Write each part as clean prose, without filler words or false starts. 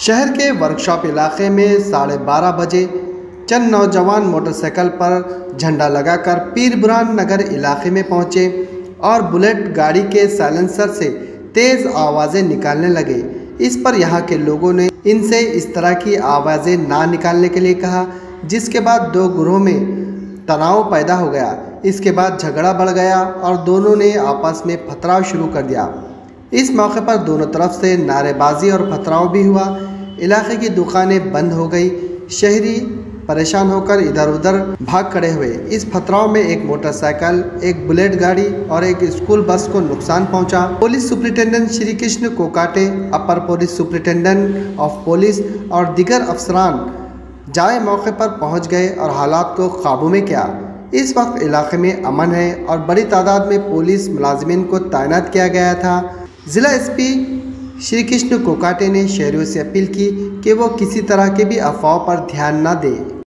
शहर के वर्कशॉप इलाके में 12:30 बजे चंद नौजवान मोटरसाइकिल पर झंडा लगाकर पीर बुरहान नगर इलाके में पहुंचे और बुलेट गाड़ी के साइलेंसर से तेज़ आवाज़ें निकालने लगे। इस पर यहां के लोगों ने इनसे इस तरह की आवाज़ें ना निकालने के लिए कहा, जिसके बाद दो गुरों में तनाव पैदा हो गया। इसके बाद झगड़ा बढ़ गया और दोनों ने आपस में पथराव शुरू कर दिया। इस मौके पर दोनों तरफ से नारेबाजी और पथराव भी हुआ। इलाके की दुकानें बंद हो गई। शहरी परेशान होकर इधर उधर भाग खड़े हुए। इस पथराव में एक मोटरसाइकिल, एक बुलेट गाड़ी और एक स्कूल बस को नुकसान पहुंचा। पुलिस सुपरिटेंडेंट श्री कृष्ण कोकाटे, अपर पुलिस सुपरिटेंडेंट ऑफ पुलिस और दीगर अफसरान जाए मौके पर पहुंच गए और हालात को काबू में किया। इस वक्त इलाके में अमन है और बड़ी तादाद में पुलिस मुलाजिमीन को तैनात किया गया था। जिला एसपी श्री कृष्ण कोकाटे ने शहरियों से अपील की कि वो किसी तरह के भी अफवाह पर ध्यान न दें।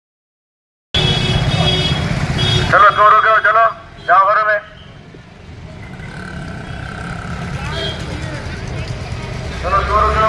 चलो जोर हो, चलो जाओ घरों में, चलो जोर हो।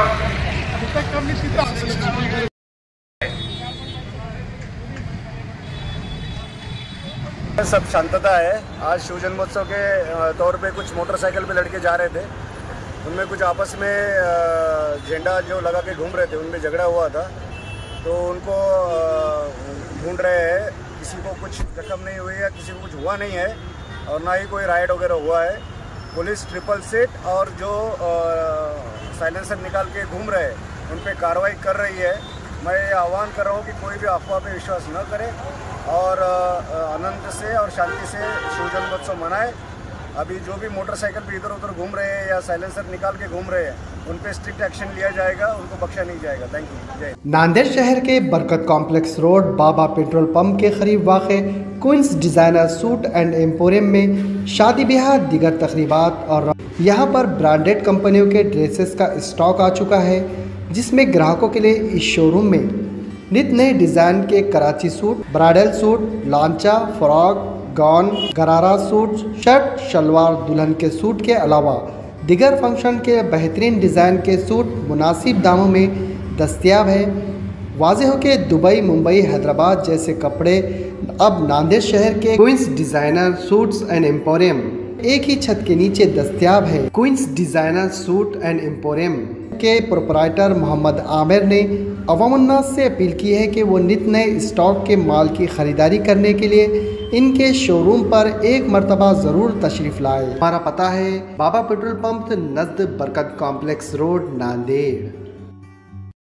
सब शांतता है। आज शिव जन्मोत्सव के तौर पे कुछ मोटरसाइकिल पे लड़के जा रहे थे, उनमें कुछ आपस में झंडा जो लगा के घूम रहे थे, उनमें झगड़ा हुआ था। तो उनको ढूंढ रहे हैं। किसी को कुछ जख्म नहीं हुई है, किसी को कुछ हुआ नहीं है और ना ही कोई राइड वगैरह हुआ है। पुलिस 666 और जो साइलेंसर निकाल के घूम रहे हैं उन पर कार्रवाई कर रही है। मैं आह्वान कर रहा हूँ कि कोई भी अफवाह पे विश्वास न करे और आनंद से और शांति से शिव जन्मोत्सव मनाए। अभी जो भी मोटरसाइकिल पे इधर उधर घूम रहे हैं या साइलेंसर निकाल के घूम रहे हैं, उन पे स्ट्रिक्ट एक्शन लिया जाएगा, उनको बख्शा नहीं जाएगा। Thank you. जय। नांदेड़ शहर के Barkat complex road Baba petrol pump के करीब वाक़े Queens designer suit and emporium में शादी ब्याह, दीगर तकरीबात और यहाँ पर ब्रांडेड कंपनियों के ड्रेसेस का स्टॉक आ चुका है, जिसमें ग्राहकों के लिए इस शोरूम में नित नए डिज़ाइन के कराची सूट, ब्राइडल सूट, लांचा, फ्रॉक, गाउन, गरारा सूट, शर्ट, शलवार, दुल्हन के सूट के अलावा दिगर फंक्शन के बेहतरीन डिज़ाइन के सूट मुनासिब दामों में दस्तयाब है। वाज़ेह हो कि दुबई, मुंबई, हैदराबाद जैसे कपड़े अब नांदेड़ शहर के Queens designer suits and emporium एक ही छत के नीचे दस्तयाब है। Queens designer suit and emporium के प्रोपराइटर मोहम्मद आमिर ने अवामुन्नास से अपील की है कि वो नित नए स्टॉक के माल की ख़रीदारी करने के लिए इनके शोरूम पर एक मरतबा ज़रूर तशरीफ़ लाए। हमारा पता है बाबा पेट्रोल पंप नज़द बरकत कॉम्प्लेक्स रोड, नांदेड़।